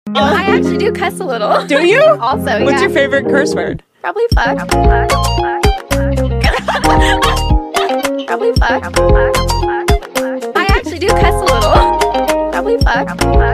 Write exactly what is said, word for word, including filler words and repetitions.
I actually do cuss a little. Do you? Also, yeah. What's your favorite curse word? Probably fuck. Probably fuck. I actually do cuss a little. Probably fuck.